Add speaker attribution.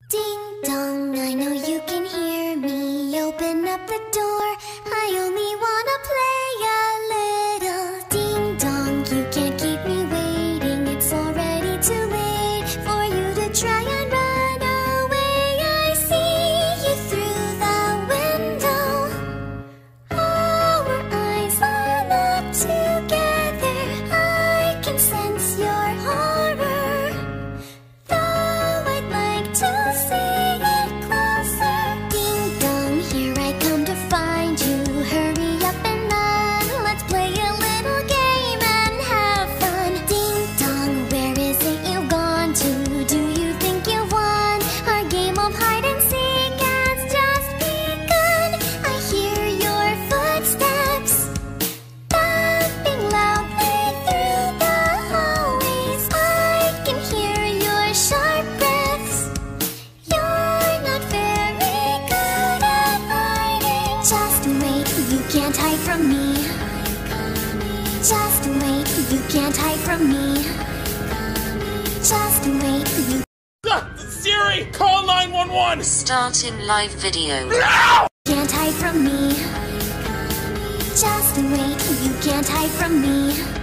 Speaker 1: Ding dong, I know you can hear me. Open up the door, I only wanna play a little. Ding dong, you can't keep me waiting. It's already too late for you to try and run away. I see you through the window. Our eyes line up together. I can sense your horror. Though I'd like to see it closer. Ding dong, here I come to find you. Hurry up and run. Let's play a little game and have fun. Ding dong, where is it you've gone to? Do you think you won? Our game of hide and seek has just begun. I hear your footsteps thumping loudly through the hallways. I can hear your sharp breaths. You're not very good at hiding. Just wait, you can't hide from me. Just wait, you can't hide from me. Just wait, you
Speaker 2: Siri, call 911!
Speaker 3: Starting live video.
Speaker 1: can't hide from me. Just wait, you can't hide from me.